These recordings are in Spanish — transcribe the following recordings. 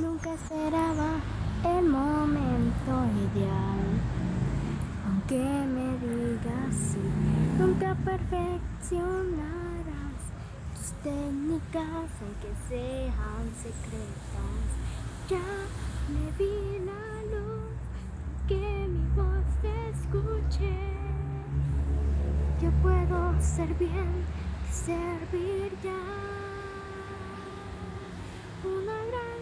Nunca esperaba el momento ideal. Aunque me digas sí, nunca perfeccionarás tus técnicas, aunque sean secretas. Ya me vi la luz, que mi voz te escuche. Yo puedo ser bien y servir ya. Una gran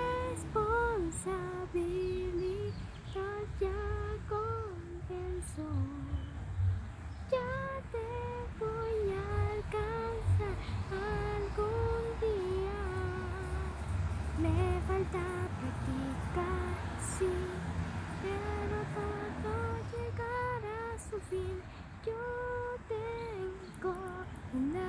responsabilidad ya comenzó. Ya te voy a alcanzar algún día. Me falta practicar, sí, pero todo llegará a su fin. Yo tengo una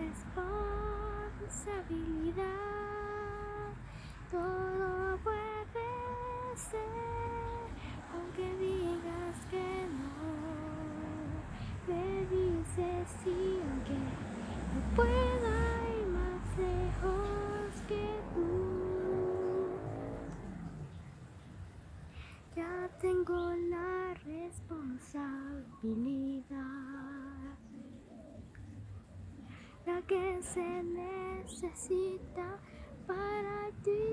responsabilidad. Todo puede ser, aunque digas que no. Me dices sí, aunque no pueda ir más lejos que tú. Ya tengo la responsabilidad, la que se necesita para ti.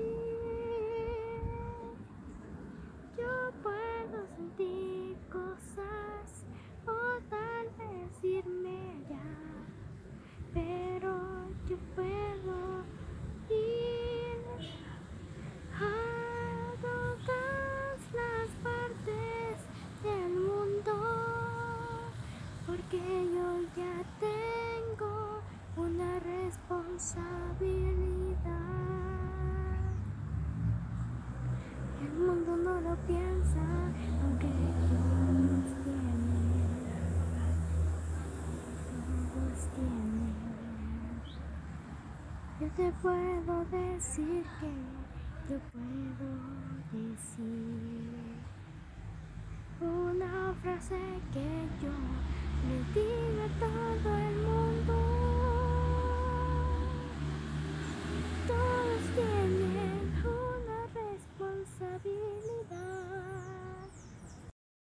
Yo puedo sentir cosas o tal vez irme allá, pero yo puedo ir a todas las partes del mundo, porque yo ya tengo una responsabilidad. El mundo no lo piensa, aunque todos tienen. Yo te puedo decir que yo puedo decir una frase que yo le diga todo